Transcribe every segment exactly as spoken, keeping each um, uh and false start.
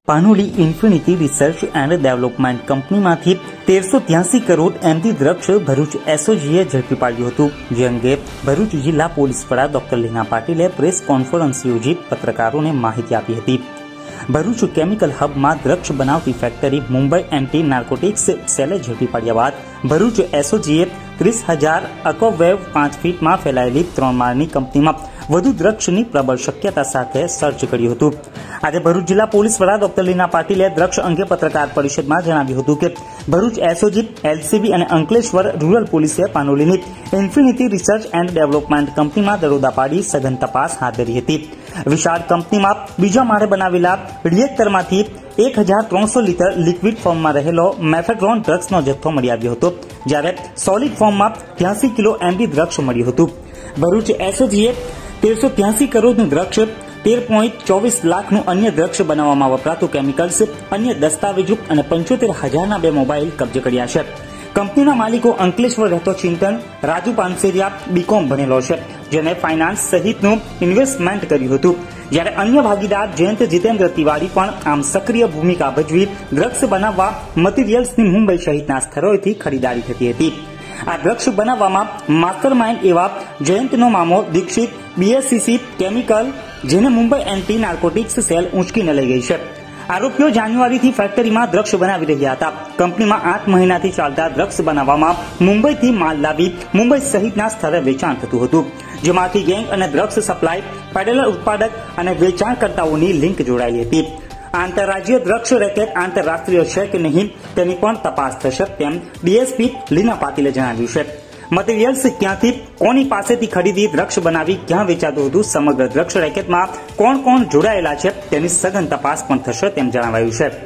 Panoli Infinity Research and Development કંપનીમાંથી તેરસો ત્યાસી crore MD દ્રવ્ય ભરૂચ એસઓજીએ ઝડપી પાડ્યું હતું, જે અંગે ભરૂચ જિલ્લા પોલીસ વડા ડોક્ટર લીના પાટીલે પ્રેસ કોન્ફરન્સ યોજી પત્રકારોને માહિતી આપી હતી. ભરૂચ કેમિકલ હબમાં દ્રવ્ય બનાવતી ફેક્ટરી મુંબઈ એન્ટી નાર્કોટિક્સ સેલે ઝડપી પાડ્યા બાદ ભરૂચ એસઓજીએ ત્રીસ હજાર અકોવેવ પાંચ ફીટમાં ફેલાયેલી ત્રણ માળની કંપનીમાં વધુ દ્રવ્યની પ્રબળ શક્યતા સાથે સર્ચ કર્યું હતું. આજે ભરૂચ જિલ્લા પોલીસ વડા ડોક્ટર લીના પાટીલે દ્રવ્ય અંગે પત્રકાર પરિષદમાં જણાવ્યું હતું કે ભરૂચ એસઓજી, એલસીબી અને અંકલેશ્વર રૂરલ પોલીસે પાનોલીની ઇન્ફિનિટી રિસર્ચ એન્ડ ડેવલપમેન્ટ કંપનીમાં દરોડા પાડી સઘન તપાસ હાથ ધરી હતી. વિશાળ કંપનીમાં બીજા માળે બનાવેલા રિએક્ટરમાંથી એક હજાર ત્રણસો લીટર લિક્વિડ ફોર્મમાં રહેલો મેફેડ્રોન ડ્રગ્સનો જથ્થો મળી આવ્યો હતો, જ્યારે સોલિડ ફોર્મમાં ત્યાસી કિલો એમડી ડ્રગ્સ મળ્યું હતું. ભરૂચ એસઓજીએ તેરસો ત્યાસી કરોડનું ડ્રગ્સ, તેર પોઈન્ટ ચોવીસ લાખનું અન્ય ડ્રગ્સ બનાવવામાં વપરાતું કેમિકલ્સ, અન્ય દસ્તાવેજો અને પંચોતેર હજારના બે મોબાઈલ કબજે કર્યા છે. કંપનીના માલિકો અંકલેશ્વર રહેતો ચિંતન રાજુ પાનસેરિયા બીકોમ ભણેલો છે, જેને ફાઇનાન્સ સહિતનું ઇન્વેસ્ટમેન્ટ કર્યું હતું, જ્યારે અન્ય ભાગીદાર જયંત જીતેન્દ્ર તિવારી પણ આમ સક્રિય ભૂમિકા ભજવી ડ્રગ્સ બનાવવા મટીરિયલ્સની મુંબઈ સહિતના સ્થળોએથી ખરીદારી થતી હતી. આ ડ્રગ્સ બનાવવામાં માસ્ટર માઇન્ડ એવા જયંતનો મામો દીક્ષિત બીએસસીસી કેમિકલ, જેને મુંબઈ એન્ટી નાર્કોટિક્સ સેલ ઉંચકીને લઈ ગઈ છે. આરોપીઓ જાન્યુઆરીથી ફેક્ટરીમાં ડ્રગ્સ બનાવી રહ્યા હતા. કંપનીમાં આઠ મહિનાથી ચાલતા ડ્રગ્સ બનાવવામાં મુંબઈથી માલ લાવી મુંબઈ સહિતના સ્થળે વેચાણ થતું હતું, જેમાંથી ગેંગ અને ડ્રગ્સ સપ્લાય, પેડલર ઉત્પાદક અને વેચાણકર્તાઓની લિંક જોડાયેલી હતી. આંતરરાજ્ય ડ્રગ્સ રેકેટ આંતરરાષ્ટ્રીય છે કે નહીં તેની પણ તપાસ થશે, તેમ ડીએસપી લીના પાટીલે જણાવ્યું છે. મટીરિયલ્સ ક્યાંથી, કોની પાસેથી ખરીદી ડ્રગ્સ બનાવી ક્યાં વેચાતું હતું, સમગ્ર ડ્રગ્સ રેકેટમાં કોણ કોણ જોડાયેલા છે તેની સઘન તપાસ પણ થશે, તેમ જણાવાયું છે.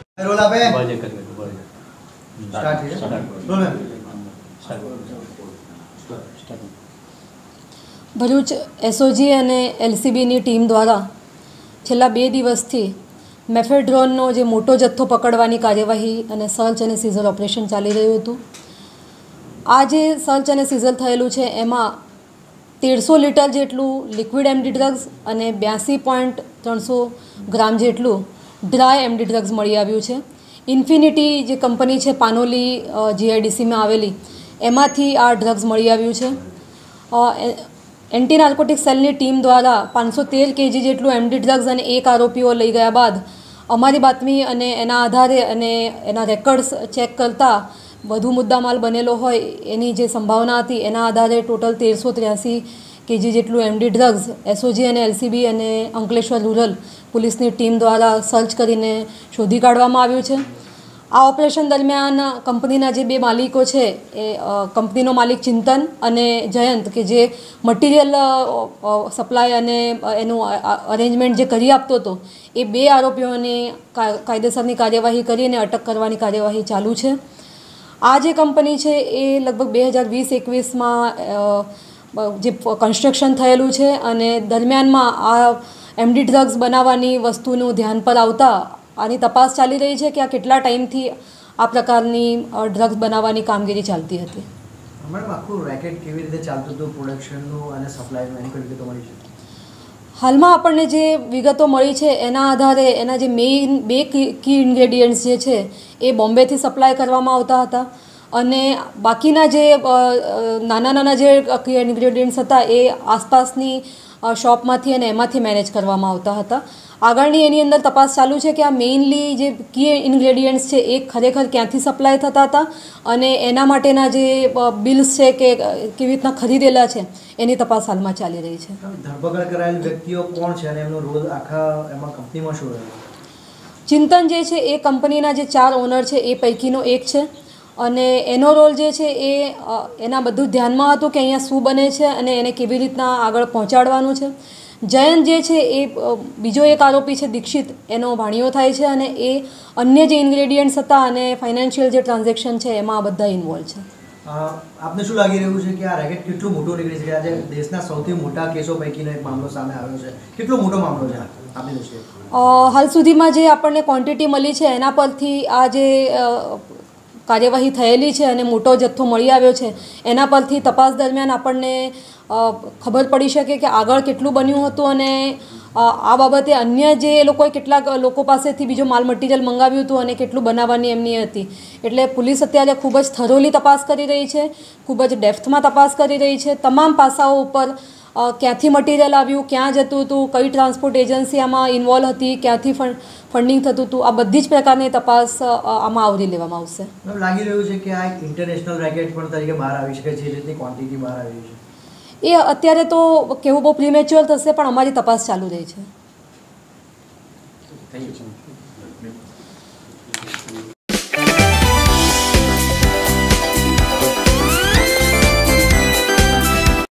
ભરૂચ એસઓજી અને એલસીબીની ટીમ દ્વારા છેલ્લા બે દિવસથી મેફેડ્રોનનો જે મોટો જથ્થો પકડવાની કાર્યવાહી અને સર્ચ અને સીઝર ઓપરેશન ચાલી રહ્યું હતું. આ જે સર્ચ અને સીઝર થયેલું છે એમાં તેરસો લીટર જેટલું લિક્વિડ એમડી ડ્રગ્સ અને બ્યાસી પોઈન્ટ ત્રણસો ગ્રામ જેટલું ડ્રાય એમડી ડ્રગ્સ મળી આવ્યું છે. ઇન્ફિનિટી જે કંપની છે પાનોલી જીઆઈડીસીમાં આવેલી, એમાંથી આ ડ્રગ્સ મળી આવ્યું છે. એન્ટી નાર્કોટિક સેલની ટીમ દ્વારા પાંચસો તેર કેજી જેટલું એમડી ડ્રગ્સ અને એક આરોપીઓ લઈ ગયા બાદ અમારી બાતમી અને એના આધારે અને એના રેકર્ડ્સ ચેક કરતાં વધુ મુદ્દામાલ બનેલો હોય એની જે સંભાવના હતી, એના આધારે ટોટલ તેરસો ત્ર્યાસી કેજી જેટલું એમડી ડ્રગ્સ એસઓજી અને એલસીબી અને અંકલેશ્વર રૂરલ પોલીસની ટીમ દ્વારા સર્ચ કરીને શોધી કાઢવામાં આવ્યું છે. આ ઓપરેશન દરમિયાન કંપનીના જે બે માલિકો છે, એ કંપનીનો માલિક ચિંતન અને જયંત, કે જે મટીરિયલ સપ્લાય અને એનું અરેન્જમેન્ટ જે કરી આપતો હતો, એ બે આરોપીઓની કાયદેસરની કાર્યવાહી કરીને અટક કરવાની કાર્યવાહી ચાલુ છે. આ જે કંપની છે એ લગભગ બે હજાર વીસ એકવીસમાં જે કન્સ્ટ્રક્શન થયેલું છે અને દરમિયાનમાં આ એમડી ડ્રગ્સ બનાવવાની વસ્તુનું ધ્યાન પર આવતા આની તપાસ ચાલી રહી છે કે આ કેટલા ટાઈમથી આ પ્રકારની ડ્રગ્સ બનાવવાની કામગીરી ચાલતી હતી. મેડમ, આખું રેકેટ કેવી રીતે ચાલતું હતું, પ્રોડક્શનનું અને સપ્લાયનું, એની કોઈ વિગતો મળી છે? હાલમાં આપણને જે વિગતો મળી છે એના આધારે એના જે મેઇન બે કી ઇન્ગ્રેડિયન્ટ્સ જે છે એ બોમ્બેથી સપ્લાય કરવામાં આવતા હતા અને બાકીના જે નાના નાના જે કી ઇન્ગ્રેડિયન્ટ્સ હતા એ આસપાસની શોપમાંથી અને એમાંથી મેનેજ કરવામાં આવતા હતા. આગળની એની અંદર તપાસ ચાલુ છે કે આ મેઇનલી જે કી ઇન્ગ્રેડિયન્ટ્સ છે એ ખરેખર ક્યાંથી સપ્લાય થતા હતા અને એના માટેના જે બિલ્સ છે કે કેવી રીતના ખરીદેલા છે એની તપાસ હાલમાં ચાલી રહી છે. ધરપકડ કરાયેલ વ્યક્તિઓ કોણ છે અને એમનો રોલ આખા એમાં કંપનીમાં શું રહ્યો? ચિંતન જે છે એ કંપનીના જે ચાર ઓનર છે એ પૈકીનો એક છે અને એનો રોલ જે છે એ એના બધું ધ્યાનમાં હતું કે અહીંયા શું બને છે અને એને કેવી રીતના આગળ પહોંચાડવાનું છે. જયંત જે છે એ બીજો એક આરોપી છે દીક્ષિત, એનો ભાણિયો થાય છે અને એ અન્ય જે ઇન્ગ્રેડિયન્ટ્સ હતા અને ફાઇનાન્શિયલ જે ટ્રાન્ઝેક્શન છે એમાં બધા ઇન્વોલ્વ છે. આપને શું લાગી રહ્યું છે કે આ રેકેટ કેટલું મોટું નીકળી છે? આજે દેશના સૌથી મોટા કેસો પૈકીનો એક મામલો સામે આવ્યો છે. કેટલો મોટો મામલો છે આપની દ્રષ્ટિએ? હાલ સુધીમાં જે આપણને ક્વોન્ટિટી મળી છે એના પરથી આ જે કાર્યવાહી થયેલી છે અને મોટો જથ્થો મળી આવ્યો છે એના પરથી તપાસ દરમિયાન આપણને ખબર પડી શકે કે આગળ કેટલું બન્યું હતું અને આ બાબતે અન્ય જે લોકોએ કેટલાક લોકો પાસેથી બીજો માલ મટીરિયલ મંગાવ્યું હતું અને કેટલું બનાવવાની એમની હતી. એટલે પોલીસ અત્યારે ખૂબ જ થરોલી તપાસ કરી રહી છે, ખૂબ જ ડેપ્થમાં તપાસ કરી રહી છે. તમામ પાસાઓ ઉપર ક્યાંથી મટીરિયલ આવ્યું, ક્યાં જતું હતું, કઈ ટ્રાન્સપોર્ટ એજન્સી આમાં ઇન્વોલ્વ હતી, ક્યાંથી ફંડિંગ થતું હતું, આ બધી જ પ્રકારની તપાસ આમાં આવરી લેવામાં આવશે. લાગી રહ્યું છે કે આ એક ઇન્ટરનેશનલ રેકેટ પણ તરીકે બહાર આવી શકે છે, જે રીતની ક્વોન્ટિટી બહાર આવી છે એ અત્યારે તો કેવું બહુ પ્રીમેચ્યોર થશે, પણ અમારી તપાસ ચાલુ રહી છે. Thank you.